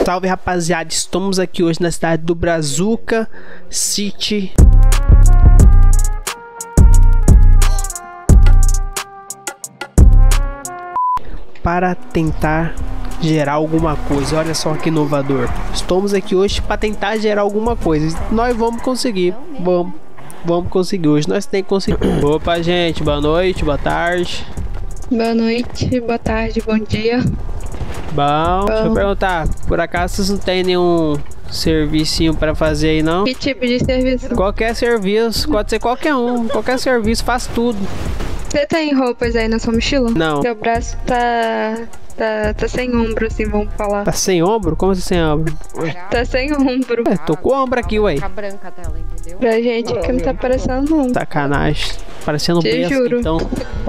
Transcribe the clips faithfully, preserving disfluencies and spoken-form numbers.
Salve, rapaziada, estamos aqui hoje na cidade do Brazuca City. Para tentar gerar alguma coisa. Olha só que inovador. Estamos aqui hoje para tentar gerar alguma coisa. Nós vamos conseguir. Vamos, vamos conseguir. Hoje nós temos que conseguir. Opa, gente. Boa noite, boa tarde. Boa noite, boa tarde, bom dia. Bom, Bom. deixa eu perguntar. Por acaso vocês não tem nenhum servicinho para fazer aí, não? Que tipo de serviço? Qualquer serviço. Pode ser qualquer um. Qualquer serviço, faz tudo. Você tem roupas aí na sua mochila? Não. Seu braço tá, tá, tá sem ombro, assim, vamos falar. Tá sem ombro? Como assim sem ombro? Tá sem ombro. É, tô com o ombro aqui, ué. Fica branca a tela, entendeu? Pra gente que não tá parecendo não. Sacanagem. Parecendo um Te besta, juro. então.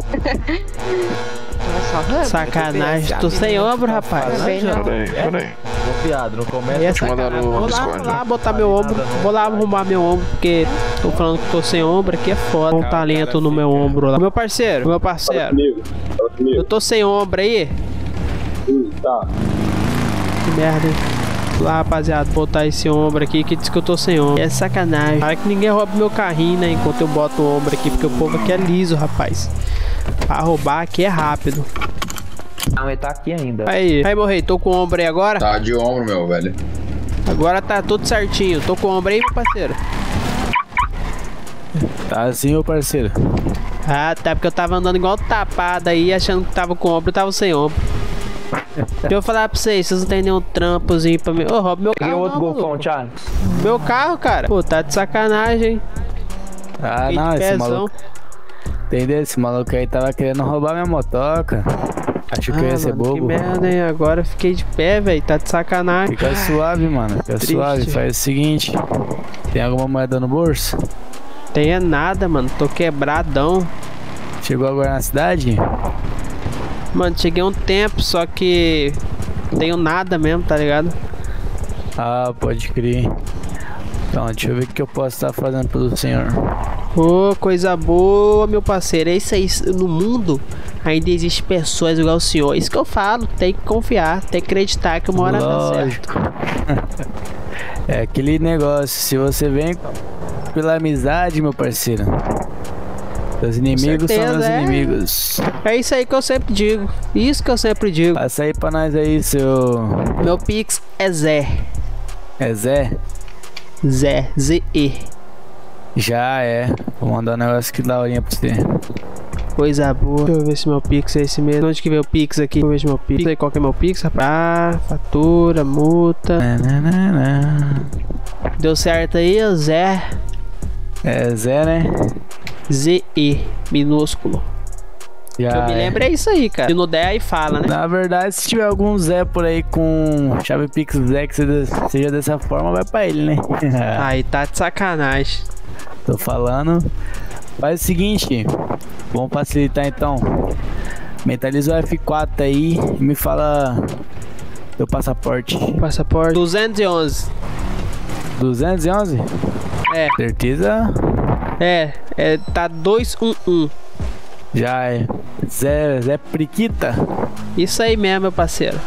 Sacanagem. Tô sem ombro, rapaz. Também não. Peraí, peraí. Viado, não começa É Deixa eu mandar sacanagem. no Vou lá, Discord. vou lá botar meu ombro. Vou lá arrumar meu ombro, porque tô falando que tô sem ombro aqui é foda. Um talento no meu ombro lá. Meu parceiro, meu parceiro. Comigo, fala comigo. Eu tô sem ombro aí. Hum, tá. Que merda, hein? Lá, rapaziada, botar esse ombro aqui que diz que eu tô sem ombro. É sacanagem. Para que ninguém roube meu carrinho, né? Enquanto eu boto o ombro aqui, porque o povo aqui é liso, rapaz. Pra roubar aqui é rápido. Não, ele tá aqui ainda. Aí, aí, morrei. Tô com o ombro aí agora. Tá de ombro, meu velho. Agora tá tudo certinho. Tô com o ombro aí, meu parceiro. Tá assim, meu parceiro. Ah, tá, porque eu tava andando igual tapado aí, achando que tava com ombro, eu tava sem ombro. Deixa eu falar pra vocês, vocês não tem nenhum trampozinho pra mim. Ô, rouba meu Peguei carro. outro não, golfão, maluco. Thiago. Meu carro, cara. Pô, tá de sacanagem, hein? Ah, Fiquei não, de esse pezão. maluco. Entendeu? Esse maluco aí tava querendo roubar minha motoca. Acho que eu ia Ah, ser mano, que bobo. merda, hein? Agora eu fiquei de pé, velho. Tá de sacanagem. Fica suave, mano. Fica Triste. suave. Faz o seguinte: tem alguma moeda no bolso? Tem é nada, mano. Tô quebradão. Chegou agora na cidade? Mano, cheguei um tempo, só que não tenho nada mesmo, tá ligado? Ah, pode crer. Então, deixa eu ver o que eu posso estar fazendo pelo senhor. Ô, coisa boa, meu parceiro. É isso aí. No mundo ainda existe pessoas igual o senhor. Isso que eu falo. Tem que confiar, tem que acreditar que uma hora dá certo. Lógico. É aquele negócio. Se você vem pela amizade, meu parceiro, seus inimigos são certeza, meus é. inimigos. É isso aí que eu sempre digo. Isso que eu sempre digo. Passa aí pra nós aí, seu... Meu Pix é Zé. É Zé? Zé. Z E. Já é. Vou mandar um negócio aqui da horinha pra você. Coisa boa. Deixa eu ver se meu Pix é esse mesmo. Onde que vem o Pix aqui? Deixa eu ver se meu Pix. Não sei qual que é meu Pix, rapaz. Ah, fatura, multa. Nananana. Deu certo aí, Zé. É Zé, né? Z E. Minúsculo. Já Que eu me é. lembro é isso aí, cara. Se não der, aí fala, né? Na verdade, se tiver algum Zé por aí com chave Pix Zé que seja- seja dessa forma, vai pra ele, né? Aí tá de sacanagem. Tô falando. Faz o seguinte, vamos facilitar então. Mentaliza o F quatro aí e me fala teu passaporte. Passaporte duzentos e onze. duzentos e onze? É, Certeza? é, é, tá duzentos e onze. Já é. Zé, Zé Priquita. Isso aí mesmo, meu parceiro.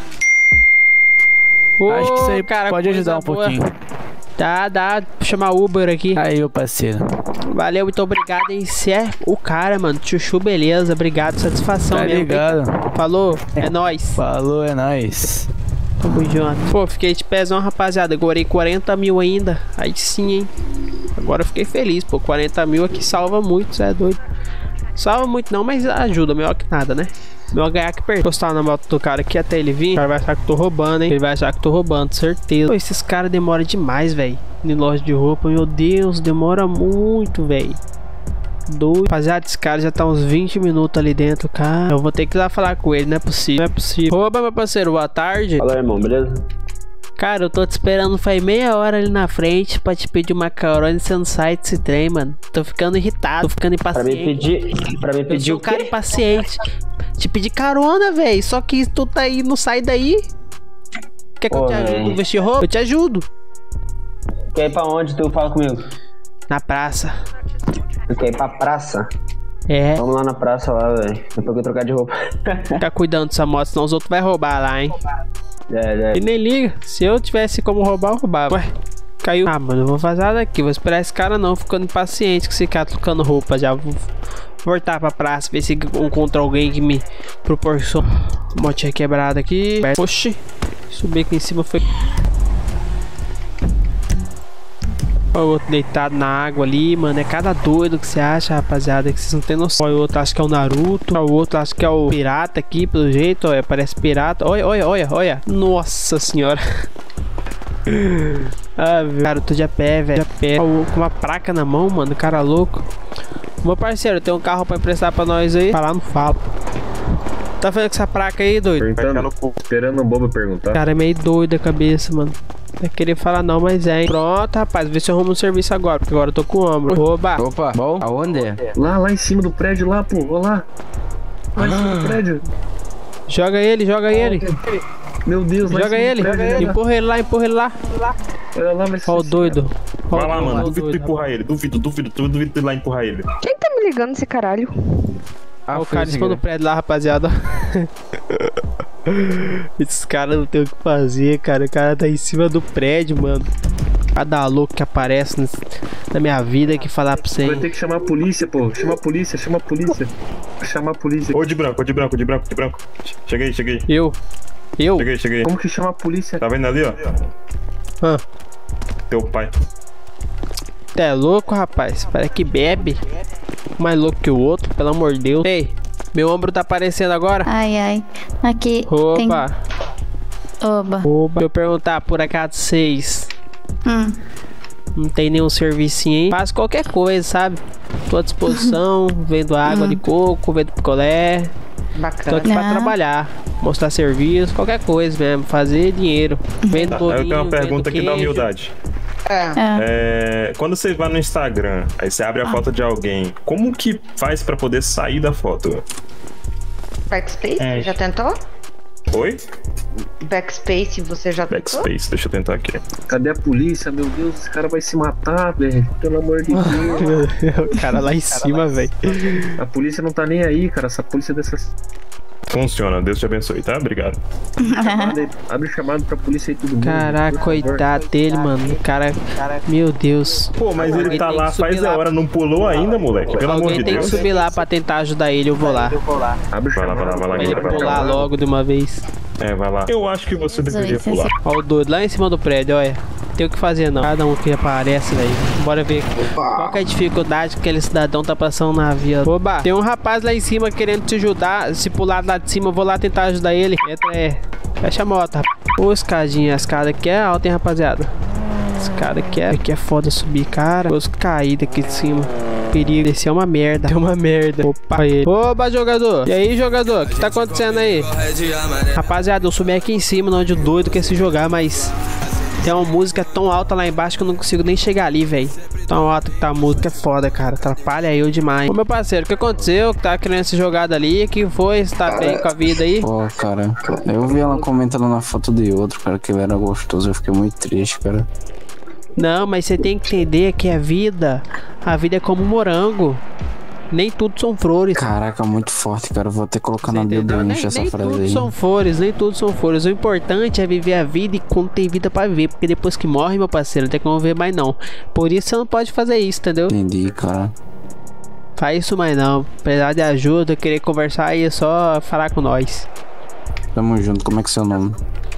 Acho que isso aí Ô, cara, pode coisa ajudar um boa. pouquinho. Tá, dá, vou chamar Uber aqui. Aí, meu parceiro. Valeu, muito obrigado, hein? Você é o cara, mano. Chuchu, beleza. Obrigado, satisfação Tá mesmo. ligado? Falou, é nóis. Falou, é nóis. Tamo junto. Pô, fiquei de pezão, rapaziada. Agorei quarenta mil ainda. Aí sim, hein? Agora eu fiquei feliz, pô. quarenta mil aqui salva muito, cê é doido. Salva muito não, mas ajuda. Melhor que nada, né? Melhor ganhar que perder. Postar na moto do cara aqui até ele vir. O cara vai achar que eu tô roubando, hein? Ele vai achar que eu tô roubando, certeza. Pô, esses caras demoram demais, velho. Em loja de roupa, meu Deus, demora muito, velho. Doido. Rapaziada, esse cara já tá uns vinte minutos ali dentro, cara. Eu vou ter que ir lá falar com ele, não é possível. Não é possível. Rouba, meu parceiro, boa tarde. Fala aí, irmão, beleza? Cara, eu tô te esperando faz meia hora ali na frente pra te pedir uma carona e você não sai desse trem, mano. Tô ficando irritado, tô ficando Pra impaciente. mim pedir. Pra mim Eu pedir sou o um cara quê? impaciente. Te pedir carona, velho. Só que tu tá aí, não sai daí. Quer que eu Pô, te ajude véi. a vestir roupa? Eu te ajudo. Quer ir pra onde? Tu fala comigo. Na praça. Tu quer ir pra praça? É, Vamos lá na praça lá, velho. Depois que eu trocar de roupa. fica cuidando dessa moto, senão os outros vai roubar lá, hein. É, é. E nem liga. Se eu tivesse como roubar, eu roubava. Ué, caiu. Ah, mano, eu vou fazer nada aqui. Vou esperar esse cara não, ficando impaciente com esse cara trocando roupa já. Vou voltar pra praça, ver se encontro alguém que me proporciona. Motinha quebrada aqui. Oxi, subir aqui em cima foi... Olha o outro deitado na água ali, mano. É cada doido que você acha, rapaziada, que vocês não tem noção. Olha o outro, acho que é o Naruto. Olha o outro, acho que é o pirata aqui, pelo jeito. Olha, parece pirata. Olha, olha, olha, olha. Nossa senhora. Ah, cara, eu tô de a pé, velho. De a pé. Olha, com uma placa na mão, mano. Cara louco. Meu parceiro, tem um carro pra emprestar pra nós aí? Falar, não falo. Tá fazendo com essa placa aí, doido? Perguntando, esperando um bobo perguntar. Cara, é meio doido a cabeça, mano. Não queria falar não, mas é, hein? Pronto, rapaz, vê se eu arrumo um serviço agora, porque agora eu tô com o ombro. Oba! Opa, bom? Aonde? Lá, lá em cima do prédio, lá, pô, olha lá. Lá em cima do prédio. Joga ele, joga ele. Meu Deus, lá Joga em cima ele. do prédio, olha lá. Empurra ele lá, empurra ele lá. Olha lá, vai ser Ó o doido. Ó Vai o lá, doido, mano. ó o Duvido tu doido. empurrar ele. Duvido, duvido, duvido, duvido tu ir lá empurrar ele. Quem tá me ligando esse caralho? Ó o cara em cima do prédio lá, rapaziada. Esses caras não tem o que fazer, cara. O cara tá em cima do prédio, mano. Cada louco que aparece na minha vida que falar pra você. Vai ter que chamar a polícia, pô. Chama a polícia, chama a polícia. Chama a polícia. Ô, de branco, ô, de branco, de branco, de branco. Cheguei, cheguei. Eu? Eu? Cheguei, cheguei. Como que chama a polícia? Tá vendo ali, ó? Ah, Teu pai. tu é louco, rapaz? Parece que bebe. Mais louco que o outro, pelo amor de Deus. Ei, meu ombro tá aparecendo agora? Ai, ai. Aqui tem... Opa, Oba. opa. Se eu perguntar por acaso vocês Hum. não tem nenhum servicinho aí, faço qualquer coisa, sabe? Tô à disposição, vendo água de coco, vendo picolé. Tô Bacana. aqui pra Ah. trabalhar, mostrar serviço, qualquer coisa mesmo, fazer dinheiro. Vendo Tá, bolinho, eu tenho uma pergunta vendo aqui da queijo. humildade. É. É, quando você vai no Instagram, aí você abre a foto de alguém, como que faz pra poder sair da foto? Backspace, É. já tentou? Oi? Backspace, você já tentou? Backspace, deixa eu tentar aqui. Cadê a polícia? Meu Deus, esse cara vai se matar, velho. Pelo amor de Deus. O cara lá em cima, velho. A polícia não tá nem aí, cara. Essa polícia dessas... Funciona, Deus te abençoe, tá? Obrigado. Abre, abre chamado pra polícia aí todo mundo. Caraca, por favor. coitado dele, mano. O cara, meu Deus. Pô, mas ele Alguém tá tem lá que subir faz lá. a hora, não pulou ainda, moleque. Pelo amor Alguém de tem Deus. que subir lá pra tentar ajudar ele, eu vou lá. Abre Vai lá, vai lá, vai lá, Pra ele vai lá. pular logo de uma vez. É, vai lá. Eu acho que você deveria pular. Ó o doido lá em cima do prédio, olha. Tem o que fazer não. Cada um que aparece, velho. Bora ver qual que é a dificuldade que aquele cidadão tá passando na via. Oba, tem um rapaz lá em cima querendo te ajudar. Se pular lá de cima, eu vou lá tentar ajudar ele. Entra, é. Fecha a moto, rapaz. Ô, escadinha. A escada aqui é alta, hein, rapaziada. Esse cara aqui é, aqui é foda subir, cara. Os caídos aqui de cima. Perigo. Esse é uma merda. É uma merda. Opa, ele. Oba, jogador. E aí, jogador? O que tá acontecendo aí? Rapaziada, eu subi aqui em cima, onde o doido quer se jogar, mas tem uma música tão alta lá embaixo que eu não consigo nem chegar ali, velho. Tão alta que tá a música, é foda, cara. Atrapalha eu demais. Ô, meu parceiro, o que aconteceu? Que tá querendo se jogada ali? Que foi? Você tá bem com a vida aí? Pô, cara, eu vi ela comentando na foto de outro, cara, que ele era gostoso. Eu fiquei muito triste, cara. Não, mas você tem que entender que a vida, a vida é como um morango. Nem tudo são flores. Caraca, muito forte, cara. Eu vou até colocar na bio do nem, Insta essa nem frase tudo aí. são flores, nem tudo são flores. O importante é viver a vida e quando tem vida pra viver. Porque depois que morre, meu parceiro, não tem como ver mais não. Por isso você não pode fazer isso, entendeu? Entendi, cara. Faz isso mais não. Precisar de ajuda, querer conversar aí, é só falar com nós. Tamo junto, como é que é seu nome?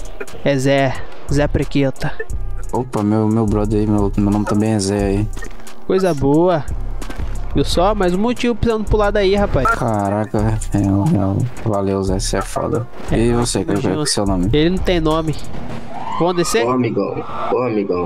É Zé, Zé Prequeta. Opa, meu, meu brother aí, meu, meu nome também é Zé aí. Coisa boa. Viu só? Mais um motivo precisando pular daí, rapaz. Caraca, real, real. Valeu, Zé, você é foda. E você, qual é o seu nome? Ele não tem nome. Vamos descer? Ô amigão, ô amigão,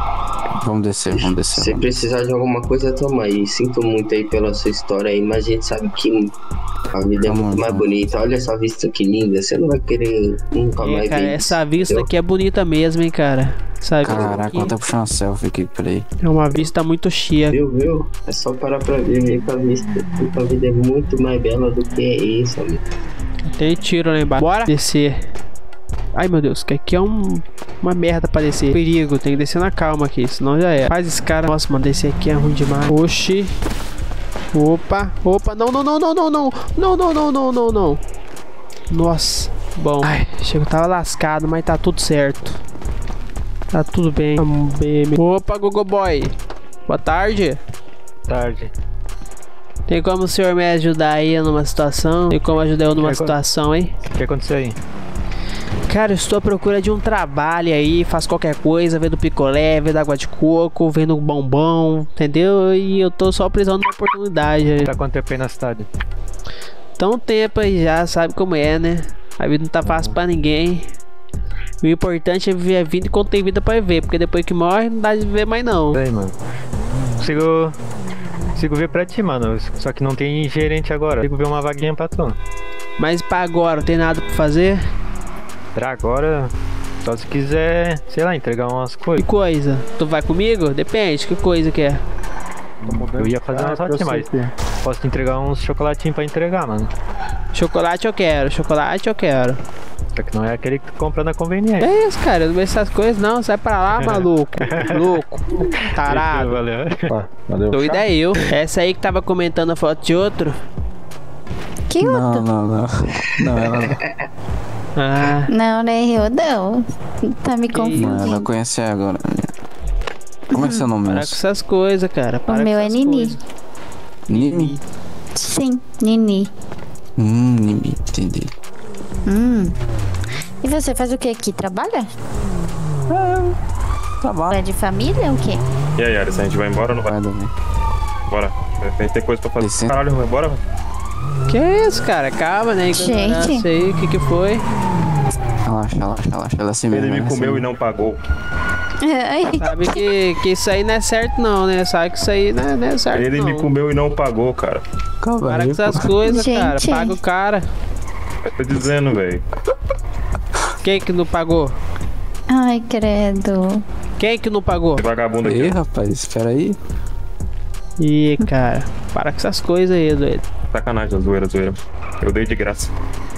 Vamos descer, vamos descer. se Vamos. precisar de alguma coisa, toma aí. Sinto muito aí pela sua história aí, mas a gente sabe que a vida é Tamo muito mais junto. bonita. Olha essa vista que linda, você não vai querer nunca É, mais cara, ver essa isso, vista entendeu? aqui é bonita mesmo, hein, cara. Essa vista Caraca, aqui vou até puxar uma selfie aqui, peraí. é uma vista muito cheia. Viu, viu? É só parar pra ver, ver que a vista, que a vida é muito mais bela do que isso, amigo. Tem tiro lá embaixo. Bora descer. Ai, meu Deus, que aqui é um, uma merda pra descer. Perigo, tem que descer na calma aqui, senão já é. Faz esse cara. Nossa, mano, descer aqui é ruim demais. Oxi. Opa, opa, não, não, não, não, não, não. Não, não, não, não, não, não. Nossa, Bom, ai, chego, tava lascado, mas tá tudo certo. Tá tudo bem. Vamos ver. Opa, Google Boy. Boa tarde. Tarde. Tem como o senhor me ajudar aí numa situação? Tem como ajudar eu numa situação, hein? O que aconteceu aí? Cara, eu estou à procura de um trabalho aí, faço qualquer coisa, vendo picolé, vendo água de coco, vendo bombom, entendeu? E eu tô só precisando de uma oportunidade. Tá quanto tempo aí na cidade? Tá um tempo aí já, sabe como é, né? A vida não tá fácil pra ninguém. O importante é viver a vida enquanto tem vida pra viver, porque depois que morre não dá de viver mais não. Aí, mano. Consigo... Consigo ver pra ti, mano. Só que não tem gerente agora. Consigo ver uma vaguinha pra tu. Mas pra agora, não tem nada pra fazer? Pra agora... Só se quiser, sei lá, entregar umas coisas. Que coisa? Tu vai comigo? Depende, que coisa que é? Eu ia fazer umas hotinhas, mas posso te entregar uns chocolatinhos pra entregar, mano. Chocolate eu quero, chocolate eu quero. Só que não é aquele que tu compra na conveniência. É isso, cara, eu não vejo essas coisas não, sai pra lá, maluco. Louco, tarado. Valeu. Valeu. Doido é eu. Essa aí que tava comentando a foto de outro? Que outro? Não, não, não. Não, ela não. Ah. Não, né? Eu não. Tá me confundindo. Não, ela conhece agora. Como é que é seu nome? Para com essas coisas, cara. Para O meu é Nini. Coisas. Nini? Sim, Nini. Hum, Nini, entendi. Hum. E você faz o que aqui? Trabalha? Ah, trabalho. É de família ou o quê? E aí, Alisson, a gente vai embora ou não vai? Bora. Tem, tem coisa pra fazer. Licença. Caralho, vai embora, velho? Que isso, cara? Calma, né? Gente. Isso aí, o que que foi? Relaxa, relaxa, relaxa. Ela é assim mesmo. Ele me ela é comeu assim e não pagou. Ai. Sabe que, que isso aí não é certo não, né? Sabe que isso aí não é, não é certo Ele não. me comeu e não pagou, cara. Calma Para aí, com essas pô. coisas, Gente. cara. Paga o cara. Eu tô dizendo, velho. Quem que não pagou? Ai, credo. Quem que não pagou? Esse vagabundo Ei, aqui. rapaz, espera aí. Ih, cara. Para com essas coisas aí, doido. Sacanagem, zoeira, zoeira. Eu dei de graça.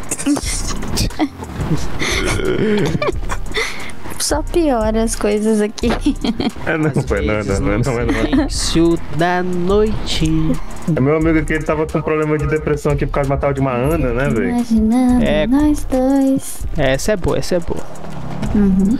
Só piora as coisas aqui. É, não, foi, não, não, não, não, não, não. Silêncio da noite. É meu amigo aqui, ele tava com problema de depressão aqui por causa de uma tal de uma Ana, né, velho? Imaginando É. nós dois. Essa é boa, essa é boa. Uhum.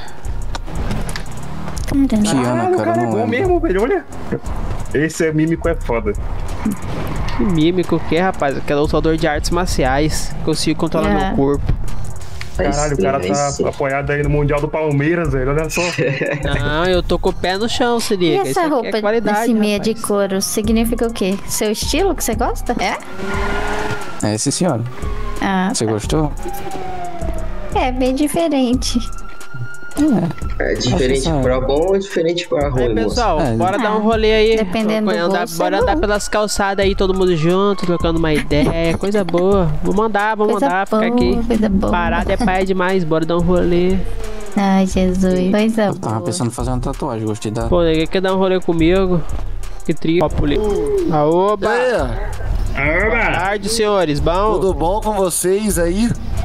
Caramba. Que Ana, cara, é não bom lembro. mesmo, velho, olha. Esse é mímico, é foda. Que mímico que é, rapaz? Aquele lutador de artes marciais. Consigo controlar É. meu corpo. Caralho, o cara tá apoiado aí no Mundial do Palmeiras, velho, olha só. Não, eu tô com o pé no chão, se E liga. Isso essa aqui roupa é qualidade, desse meia de rapaz. couro significa o quê? Seu estilo que você gosta? É? É, sim, senhora. Ah, Você gostou? é bem diferente. É diferente Acho que pra bom ou diferente pra ruim, Aí, moço? pessoal, É. bora Ah, dar um rolê aí. dependendo Bora do andar, bolso, bora é andar bom. pelas calçadas aí, todo mundo junto, trocando uma ideia. Coisa boa. Vamos andar, vamos Coisa andar, boa, ficar aqui. coisa boa. Parado é pai demais, bora dar um rolê. Ai, Jesus. Coisa Eu tava boa. pensando em fazer uma tatuagem, gostei da. Pô, ninguém quer dar um rolê comigo. Que tri. Ó, poli. Aoba! Boa tarde, senhores. Bom? Tudo bom com vocês aí?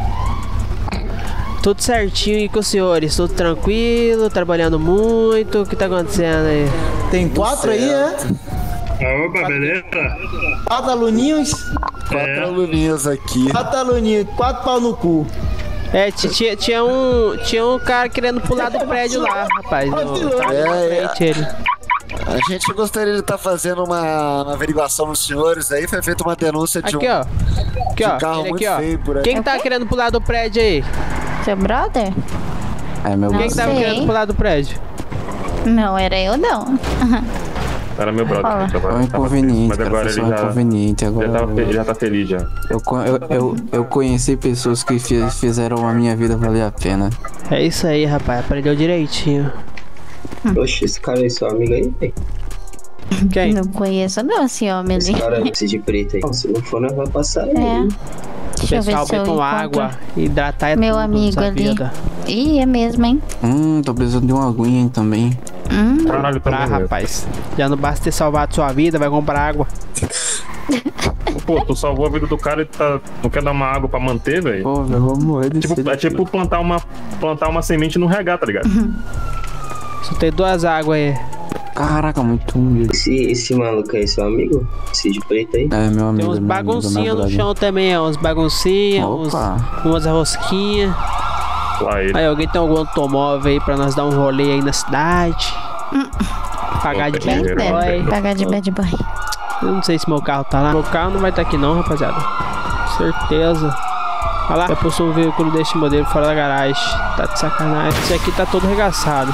Tudo certinho e com os senhores? Tudo tranquilo? Trabalhando muito? O que tá acontecendo aí? Tem quatro aí, é? Opa, beleza? Quatro aluninhos? É. Quatro aluninhos aqui. Quatro aluninhos, quatro pau no cu. É, ti- tinha, tinha, um, tinha um cara querendo pular do prédio lá, rapaz. No, tá ali na É, frente, ele. A gente gostaria de estar fazendo uma, uma averiguação nos senhores aí. Foi feita uma denúncia de Aqui, um, ó. Aqui, de um ó. carro Ele muito aqui, ó. feio por aí. Quem que tá querendo pular do prédio aí? Seu brother? É, meu Quem Não que tava sei. querendo pular do prédio? Não, era eu não. Era meu brother. Fala. gente, É agora um tava feliz, inconveniente, Mas cara. agora Foi ele só um já, inconveniente. Agora já, tá, fe- já tá feliz já. eu, co- eu, eu, eu conheci pessoas que fi- fizeram a minha vida valer a pena. É isso aí, rapaz. Aprendeu direitinho. Oxe, esse cara é seu amigo aí, velho. Quem? Não conheço não esse homem Esse ali. cara esse de preto aí. Não, se não for, nós vamos passar aí. É. Deixa eu ver Pessoal, se eu bem com encontro. água. Hidratar é Meu tudo amigo nessa ali. vida. Ih, é mesmo, hein? Hum, tô precisando de uma aguinha hein, também. Hum. Caralho, Pra, também, velho. rapaz. Já não basta ter salvado sua vida, vai comprar água. Pô, tu salvou a vida do cara e tá, não quer dar uma água pra manter, velho? Pô, eu vou morrer de Tipo, sede. é tipo plantar uma, plantar uma semente no regar, tá ligado? Só tem duas águas aí. Caraca, muito humilde. Esse, esse maluco aí, seu amigo? Esse de preto aí? É, meu amigo. Tem uns meu amigo, baguncinhas meu no chão também, ó. Uns baguncinhas, uns, Opa. umas rosquinhas. Lá ele. Aí, alguém tem algum automóvel aí pra nós dar um rolê aí na cidade? Pagar de Bem bad boy. Pagar de bad boy. Eu não sei se meu carro tá lá. Meu carro não vai estar aqui não, rapaziada. Certeza. Olha lá, já postou um veículo deste modelo fora da garagem. Tá de sacanagem. Esse aqui tá todo regaçado.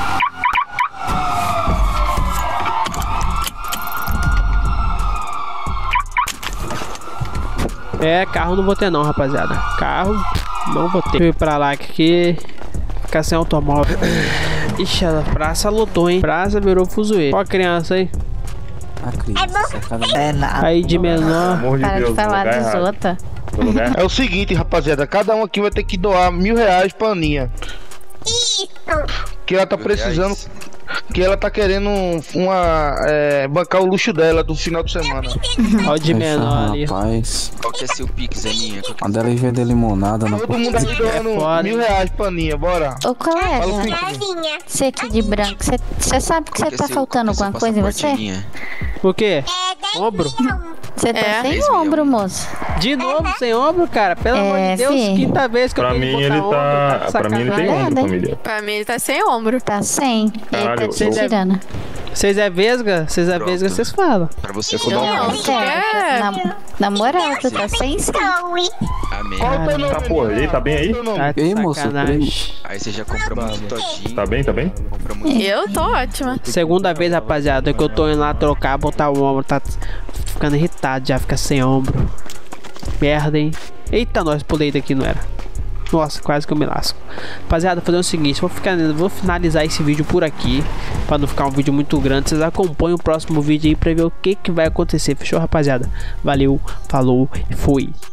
É, carro não vou ter não, rapaziada. Carro não vou ter. Deixa eu ir pra lá que ficar sem automóvel. Ixi, a praça lotou, hein? Praça virou fuzuê. Ó a criança aí. A criança. É nada. Aí de menor. Para de falar dos outros. É o seguinte, rapaziada. Cada um aqui vai ter que doar mil reais pra Aninha. Que ela tá precisando. Que ela tá querendo uma. É, bancar o luxo dela do final de semana. Ó de menor ali. Rapaz. Qual que é seu pix, Aninha? Qual que é Quando ela vender limonada na Todo mundo aqui doando foda, mil reais pra Aninha, bora. Ô colega, você aqui de branco, você sabe que Qual você que é tá seu- faltando qual que é alguma seu coisa em passaporte, você? Aninha? O quê? Ombro? Você tá É. sem Dez ombro, mil. moço. De novo sem ombro, cara? Pelo É, amor de Deus, fi. quinta vez que eu Pra tenho mim que botar ele ombro, tá. de Pra mim ele tem sacanagem. ombro, Nada. família. Pra mim ele tá sem ombro. Tá sem. Ele Caralho, tá eu- te tirando. Vocês é vesga? Vocês é Pronto. vesga, vocês falam. Pra você vou dar um Não, Tá certo. é. Na, na moral, tu tá sem sim. Amém. Qual o teu nome, Tá, porra, Aninha? ele tá bem aí? Qual o teu nome? Tá de Ei, moço, sacanagem. Aí você já comprou muito todinho. Tá bem, tá bem? Comprou muito. Eu tô ótima. Segunda vez, rapaziada, que eu tô indo lá trocar, botar o ombro, tá ficando irritado já, fica sem ombro. Merda, hein? Eita, nós pulei daqui, não era? Nossa, quase que eu me lasco. Rapaziada, vou fazer o seguinte, vou, ficar, vou finalizar esse vídeo por aqui, pra não ficar um vídeo muito grande. Vocês acompanhem o próximo vídeo aí pra ver o que, que vai acontecer. Fechou, rapaziada? Valeu, falou e fui.